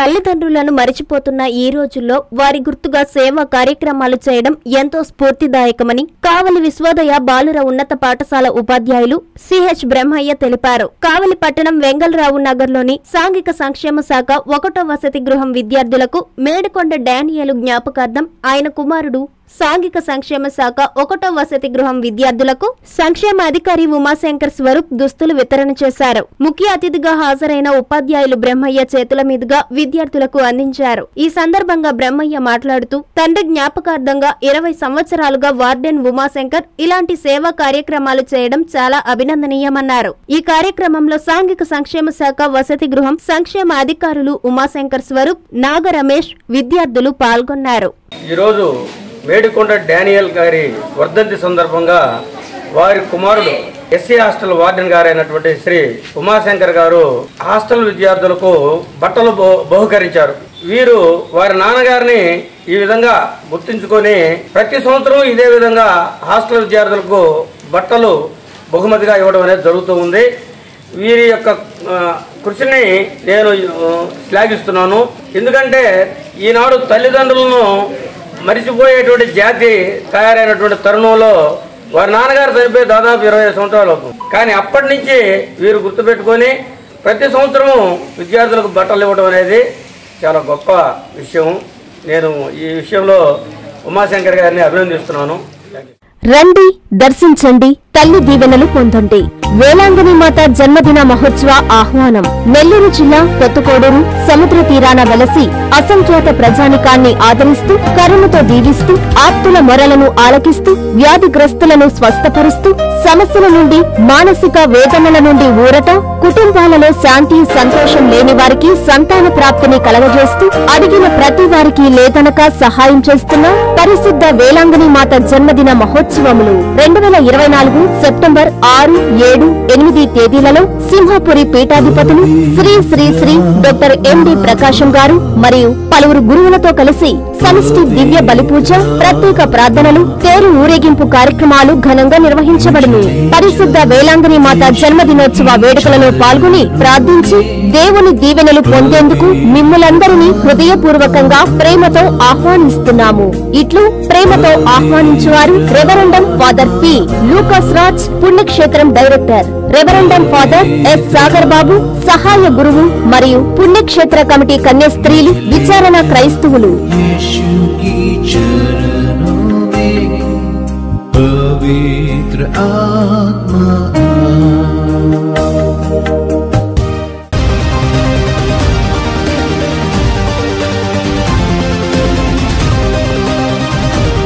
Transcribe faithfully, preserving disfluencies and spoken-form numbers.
తల్లిదండ్రులను మరిచిపోతున్న ఈ రోజుల్లో వారి గుర్తుగా సేవా కార్యక్రమాలు చేయడం ఎంతో స్ఫూర్తిదాయకమని కావలి విశ్వోదయ బాలుర ఉన్నత పాఠశాల ఉపాధ్యాయులు సిహెచ్ బ్రహ్మయ్య తెలిపారు. కావలి పట్టణం వెంగళరావు నగర్లోని సాంఘిక సంక్షేమ శాఖ ఒకటో వసతి గృహం విద్యార్థులకు మేడికొండ డానియేలు జ్ఞాపకార్థం ఆయన కుమారుడు సాంఘిక సంక్షేమ శాఖ ఒకటో వసతి గృహం విద్యార్థులకు సంక్షేమ అధికారి ఉమాశంకర్ స్వరూప్ దుస్తులు వితరణ చేశారు. ముఖ్య అతిథిగా హాజరైన ఉపాధ్యాయులు బ్రహ్మయ్య చేతుల మీదుగా విద్యార్థులకు అందించారు. ఈ సందర్భంగా బ్రహ్మయ్య మాట్లాడుతూ తండ్రి జ్ఞాపకార్థంగా ఇరవై సంవత్సరాలుగా వార్డెన్ ఉమాశంకర్ ఇలాంటి సేవా కార్యక్రమాలు చేయడం చాలా అభినందనీయమన్నారు. ఈ కార్యక్రమంలో సాంఘిక సంక్షేమ శాఖ వసతి గృహం సంక్షేమ అధికారులు ఉమాశంకర్ స్వరూప్, నాగ రమేష్ విద్యార్థులు పాల్గొన్నారు. ఈరోజు మేడికొండ డానియల్ గారి వర్ధంతి సందర్భంగా వారి కుమారుడు ఎస్సీ హాస్టల్ వార్డెన్ గారైనటువంటి శ్రీ ఉమాశంకర్ గారు హాస్టల్ విద్యార్థులకు బట్టలు బహుకరించారు. వీరు వారి నాన్నగారిని ఈ విధంగా గుర్తించుకొని ప్రతి సంవత్సరం ఇదే విధంగా హాస్టల్ విద్యార్థులకు బట్టలు బహుమతిగా ఇవ్వడం అనేది జరుగుతూ ఉంది. వీరి యొక్క కృషిని నేను శ్లాఘిస్తున్నాను. ఎందుకంటే ఈనాడు తల్లిదండ్రులను మరిచిపోయేటువంటి జాతి తయారైనటువంటి తరుణంలో వారి నాన్నగారు చనిపోయి దాదాపు ఇరవై సంవత్సరాలు అవుతుంది. కానీ అప్పటి నుంచి వీరు గుర్తుపెట్టుకొని ప్రతి సంవత్సరము విద్యార్థులకు బట్టలు ఇవ్వడం అనేది చాలా గొప్ప విషయం. నేను ఈ విషయంలో ఉమాశంకర్ గారిని అభినందిస్తున్నాను. రండి, దర్శించండి, తల్లి దీవెనలు పొందండి. వేలాంగిని మాత జన్మదిన మహోత్సవ ఆహ్వానం. నెల్లూరు జిల్లా కొత్తకోడూరు సముద్ర తీరాన వెలసి అసంఖ్యాత ప్రజానికాన్ని ఆదరిస్తూ కరుణతో దీవిస్తూ ఆప్తుల మొరలను ఆలకిస్తూ వ్యాధిగ్రస్తులను స్వస్థపరుస్తూ సమస్యల నుండి మానసిక వేదనల నుండి ఊరట, కుటుంబాలలో శాంతి సంతోషం లేని వారికి సంతాన ప్రాప్తిని కలగజేస్తూ అడిగిన ప్రతి వారికి లేదనక సహాయం చేస్తున్న పరిశుద్ధ వేలాంగిని మాత జన్మదిన మహోత్సవములు రెండు వేల ఇరవై నాలుగు సెప్టెంబర్ ఆరు ఏడు ఎనిమిది తేదీలలో సింహాపురి పీఠాధిపతులు శ్రీ శ్రీ శ్రీ డాక్టర్ ఎండి ప్రకాశం గారు మరియు పలువురు గురువులతో కలిసి సమిష్టి దివ్య బలిపూజ, ప్రత్యేక ప్రార్థనలు, తేరు ఊరేగింపు కార్యక్రమాలు ఘనంగా నిర్వహించబడును. పరిశుద్ధ వేలాంగిని మాత జన్మదినోత్సవ వేడుకలలో పాల్గొని ప్రార్థించి దేవుని దీవెనలు పొందేందుకు మిమ్ములందరినీ హృదయపూర్వకంగా ప్రేమతో ఆహ్వానిస్తున్నాము. ఇట్లు ప్రేమతో ఆహ్వానించువారు reverend father P Lucas Raj, పుణ్యక్షేత్రం director, reverend father S Sagar Babu, సహాయ గురువు మరియు పుణ్యక్షేత్ర కమిటీ కన్యాస్త్రీలు, విచారణ క్రైస్తవులు. पवित्र आत्मा